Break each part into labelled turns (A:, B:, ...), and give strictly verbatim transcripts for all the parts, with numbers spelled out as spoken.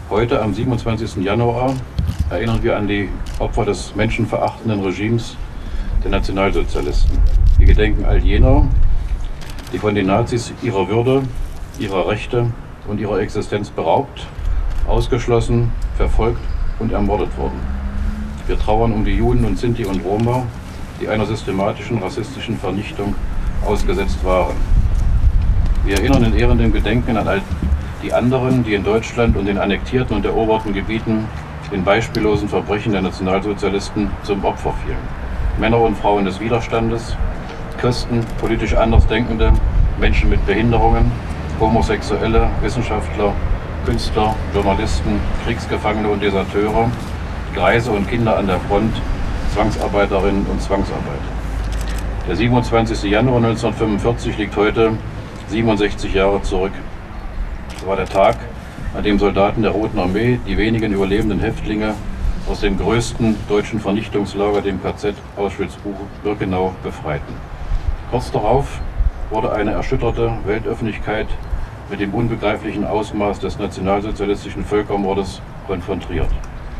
A: Heute, am siebenundzwanzigsten Januar, erinnern wir an die Opfer des menschenverachtenden Regimes der Nationalsozialisten. Wir gedenken all jener, die von den Nazis ihrer Würde, ihrer Rechte und ihrer Existenz beraubt, ausgeschlossen, verfolgt und ermordet wurden. Wir trauern um die Juden und Sinti und Roma, die einer systematischen rassistischen Vernichtung ausgesetzt waren. Wir erinnern in ehrendem Gedenken an all die anderen, die in Deutschland und den annektierten und eroberten Gebieten den beispiellosen Verbrechen der Nationalsozialisten zum Opfer fielen. Männer und Frauen des Widerstandes, Christen, politisch Andersdenkende, Menschen mit Behinderungen, Homosexuelle, Wissenschaftler, Künstler, Journalisten, Kriegsgefangene und Deserteure, Greise und Kinder an der Front, Zwangsarbeiterinnen und Zwangsarbeit. Der siebenundzwanzigste Januar neunzehnhundertfünfundvierzig liegt heute siebenundsechzig Jahre zurück. Es war der Tag, an dem Soldaten der Roten Armee die wenigen überlebenden Häftlinge aus dem größten deutschen Vernichtungslager, dem K Z Auschwitz-Birkenau, befreiten. Kurz darauf wurde eine erschütterte Weltöffentlichkeit mit dem unbegreiflichen Ausmaß des nationalsozialistischen Völkermordes konfrontiert.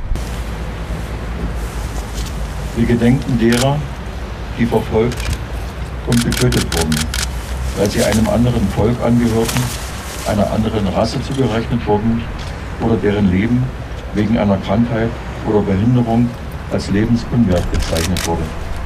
B: Wir gedenken derer, die verfolgt und getötet wurden, weil sie einem anderen Volk angehörten, einer anderen Rasse zugerechnet wurden oder deren Leben wegen einer Krankheit oder Behinderung als lebensunwert bezeichnet wurde.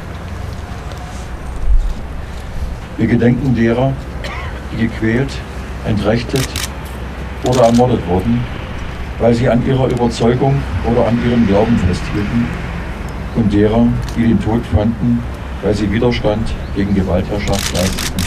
B: Wir gedenken derer, die gequält, entrechtet oder ermordet wurden, weil sie an ihrer Überzeugung oder an ihrem Glauben festhielten, und derer, die den Tod fanden, weil sie Widerstand gegen Gewaltherrschaft leisteten.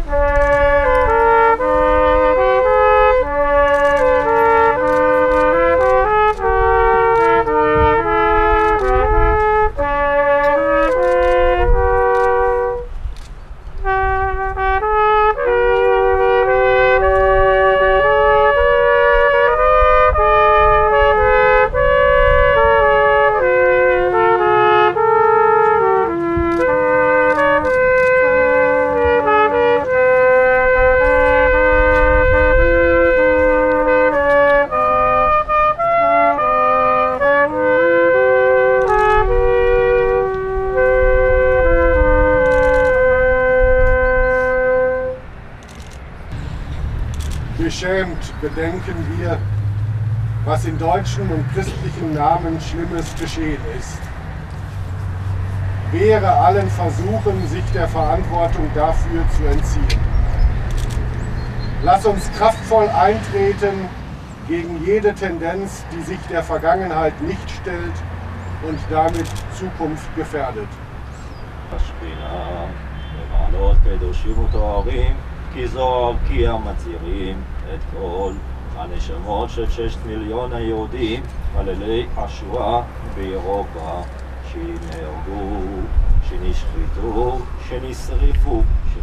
C: Beschämt gedenken wir, was in deutschen und christlichen Namen Schlimmes geschehen ist. Wehre allen Versuchen, sich der Verantwortung dafür zu entziehen. Lass uns kraftvoll eintreten gegen jede Tendenz, die sich der Vergangenheit nicht stellt und damit Zukunft gefährdet.
D: כי זוהר כי המצהירים את כל הנשמות של ששת מיליון היהודים חללי השואה באירופה שנהרגו, שנשחטו, שנשרפו,